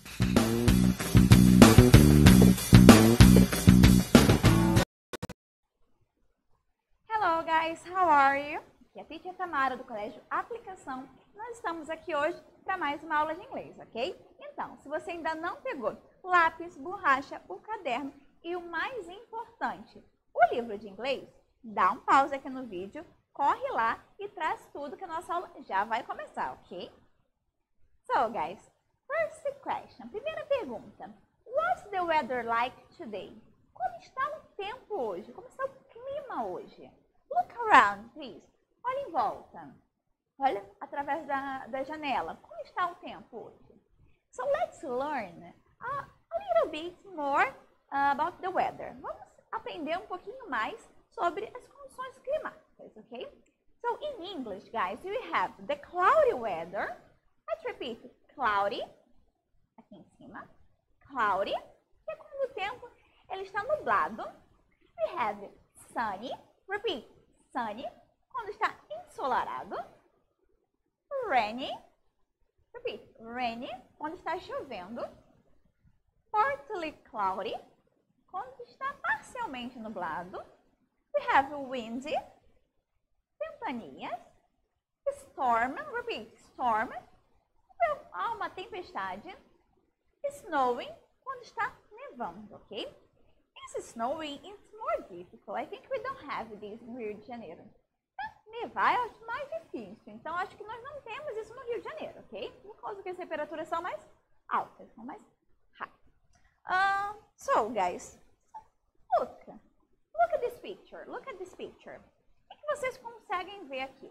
Hello guys, how are you? Aqui é a Teacher Tamara do Colégio Aplicação. Nós estamos aqui hoje para mais uma aula de inglês, ok? Então, se você ainda não pegou lápis, borracha, o caderno e o mais importante, o livro de inglês, dá um pause aqui no vídeo, corre lá e traz tudo que a nossa aula já vai começar, ok? So guys, first question, primeira pergunta. What's the weather like today? Como está o tempo hoje? Como está o clima hoje? Look around, please. Olha em volta. Olha através da janela. Como está o tempo hoje? So let's learn a little bit more about the weather. Vamos aprender um pouquinho mais sobre as condições climáticas, ok? So in English, guys, we have the cloudy weather. Let's repeat. Cloudy. Aqui em cima. Cloudy. Que é quando o tempo ele está nublado. We have sunny. Repeat. Sunny. Quando está ensolarado. Rainy. Repeat. Rainy. Quando está chovendo. Partly cloudy. Quando está parcialmente nublado. We have windy. Ventanias. Storm. Repeat. Storm. Há uma tempestade. Snowing. Quando está nevando, ok? Is snowing is more difficult. I think we don't have this in Rio de Janeiro. Nevar eu acho mais difícil. Então, acho que nós não temos isso no Rio de Janeiro, ok? Por causa que as temperaturas são mais altas, são mais high. So, guys, look at this picture. Look at this picture. O que vocês conseguem ver aqui?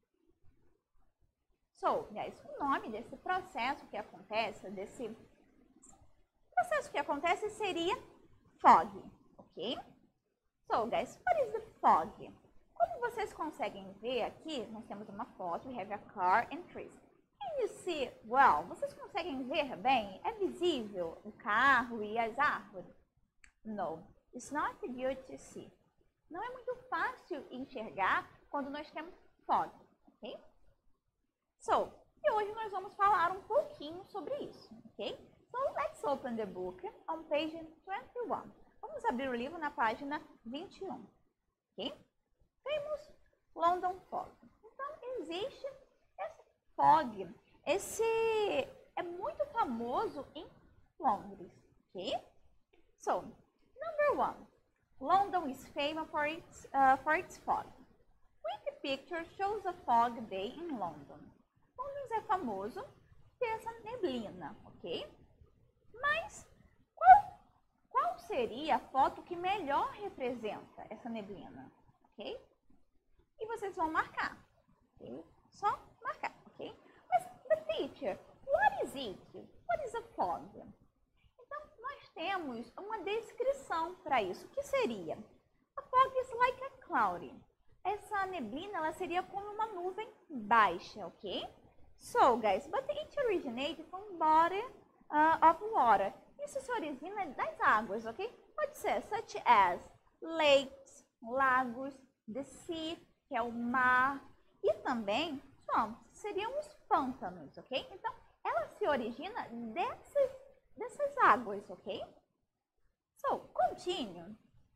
So, guys, o nome desse processo que acontece, seria fog, ok? So, guys, what is the fog? Como vocês conseguem ver aqui, nós temos uma foto, we have a car and trees. Can you see well? Vocês conseguem ver bem? É visível o carro e as árvores? No, it's not good to see. Não é muito fácil enxergar quando nós temos fog, ok? So, e hoje nós vamos falar um pouquinho sobre isso, ok? So, let's open the book on page 21. Vamos abrir o livro na página 21, ok? Temos London Fog. Então, existe esse fog. Esse é muito famoso em Londres, ok? So, number 1. London is famous for its fog. Which picture shows a fog day in London? Londres é famoso por essa neblina, ok? Mas qual seria a foto que melhor representa essa neblina, ok? E vocês vão marcar, ok? Só marcar, ok? Mas, but teacher, what is it? What is a fog? Então, nós temos uma descrição para isso. O que seria? A fog is like a cloud. Essa neblina, ela seria como uma nuvem baixa, ok? So, guys, but it originates from body of water. Isso se origina das águas, ok? Pode ser such as lakes, lagos, the sea, que é o mar, e também seriam os pântanos, ok? Então, ela se origina dessas águas, ok? So, continue.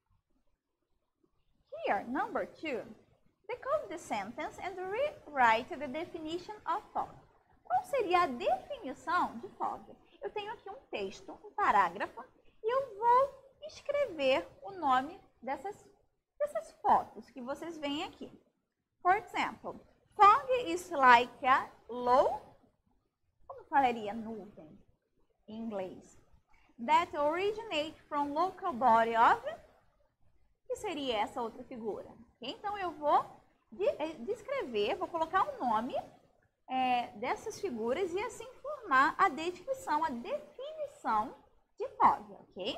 Here, number 2. Decode the sentence and rewrite the definition of fog. Qual seria a definição de fog? Eu tenho aqui um texto, um parágrafo, e eu vou escrever o nome dessas fotos que vocês veem aqui. For example, fog is like a low, como falaria nuvem em inglês? That originate from local body of, que seria essa outra figura? Okay? Então, eu vou descrever, vou colocar o nome dessas figuras e assim formar a descrição, a definição de fog, ok?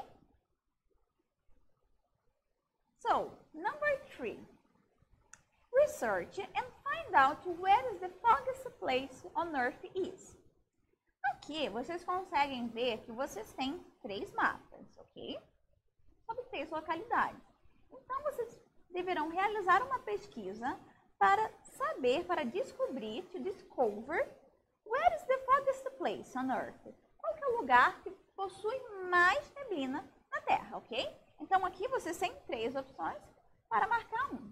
So, number 3. Research and find out where the foggiest place on Earth is. Aqui, vocês conseguem ver que vocês têm 3 mapas, ok? Sobre 3 localidades. Então, vocês deverão realizar uma pesquisa para saber, para descobrir, to discover, where is the foggiest place on Earth? Qual que é é o lugar que possui mais neblina na Terra, ok? Então, aqui você tem 3 opções para marcar um.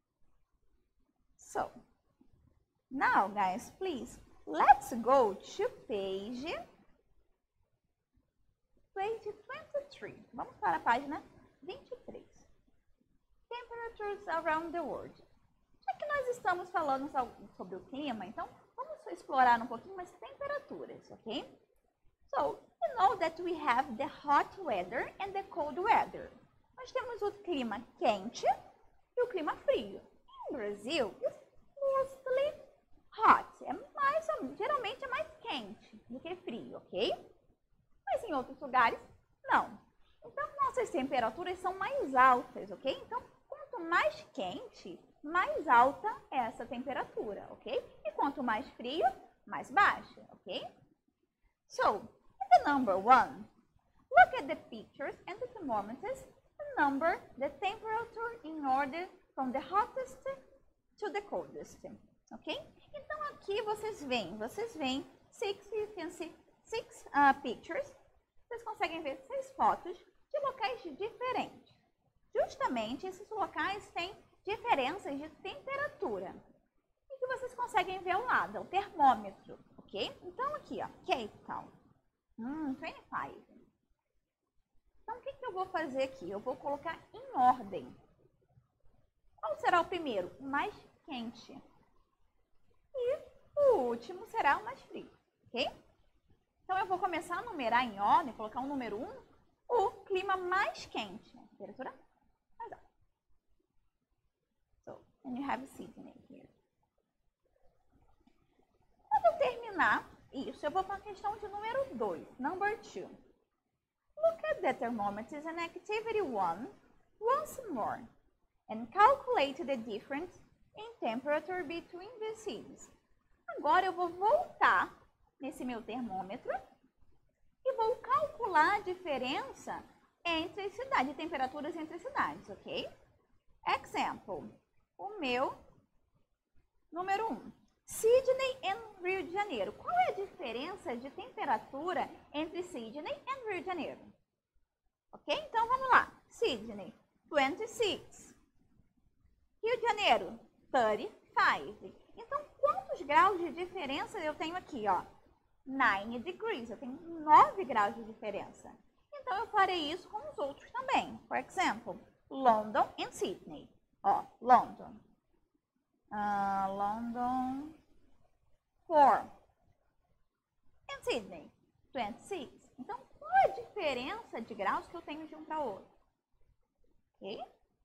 So, now, guys, please, let's go to page 23. Vamos para a página 23. Temperatures around the world. Já que nós estamos falando sobre o clima, então vamos explorar um pouquinho mais temperaturas, ok? So, you know that we have the hot weather and the cold weather. Nós temos o clima quente e o clima frio. Em Brasil, it's mostly hot. Geralmente é mais quente do que frio, ok? Mas em outros lugares, não. Então, nossas temperaturas são mais altas, ok? Então, quanto mais quente, mais alta é essa temperatura, ok? E quanto mais frio, mais baixa, ok? So, in the number 1, look at the pictures and the thermometers and number the temperature in order from the hottest to the coldest, ok? Então, aqui vocês veem, you can see 6 pictures. Vocês conseguem ver 6 fotos de locais diferentes. Justamente esses locais têm diferenças de temperatura. E que vocês conseguem ver ao lado, é o termômetro, ok? Então aqui, ó, Cape Town, 25. Então o que eu vou fazer aqui? Eu vou colocar em ordem. Qual será o primeiro? O mais quente. E o último será o mais frio, ok? Então eu vou começar a numerar em ordem, colocar o número 1, o clima mais quente, a temperatura mais alta. So, and you have Sydney here. Quando eu terminar isso, eu vou para a questão de número 2, number 2. Look at the thermometers in activity 1 once more and calculate the difference in temperature between the cities. Agora eu vou voltar nesse meu termômetro e vou calcular a diferença entre as cidades, temperaturas entre as cidades, ok? Example, o meu número 1, Sydney e Rio de Janeiro. Qual é a diferença de temperatura entre Sydney e Rio de Janeiro? Ok? Então vamos lá. Sydney, 26. Rio de Janeiro, 35. Então, quantos graus de diferença eu tenho aqui, ó? 9 degrees, eu tenho 9 graus de diferença. Então, eu farei isso com os outros também. For example, London and Sydney. Ó, London. London, 4. And Sydney, 26. Então, qual é a diferença de graus que eu tenho de um para o outro? Ok?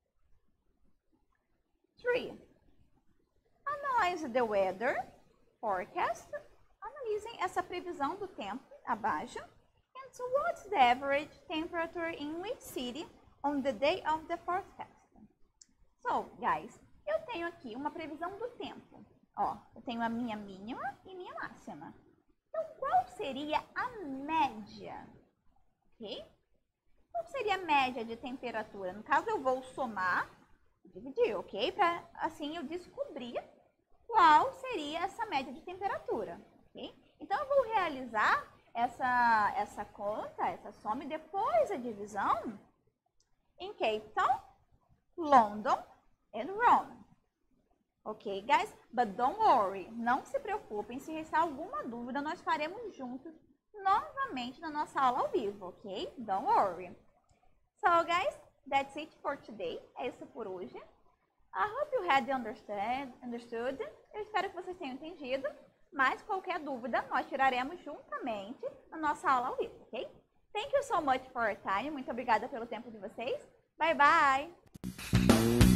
3. Analyze the weather forecast. Analisem essa previsão do tempo abaixo. And so what's the average temperature in which city on the day of the forecast? So, guys, eu tenho aqui uma previsão do tempo. Ó, eu tenho a minha mínima e minha máxima. Então, qual seria a média? Ok? Qual seria a média de temperatura? No caso, eu vou somar e dividir, ok? Para, assim, eu descobrir qual seria essa média de temperatura, ok? Então, eu vou realizar essa conta, essa soma, e depois a divisão em Cape Town, London and Rome. Ok, guys? But don't worry, não se preocupem, se restar alguma dúvida, nós faremos juntos novamente na nossa aula ao vivo, ok? Don't worry. So, guys, that's it for today. É isso por hoje. I hope you had understood. Eu espero que vocês tenham entendido. Mas qualquer dúvida, nós tiraremos juntamente na nossa aula ao vivo, ok? Thank you so much for your time. Muito obrigada pelo tempo de vocês. Bye, bye!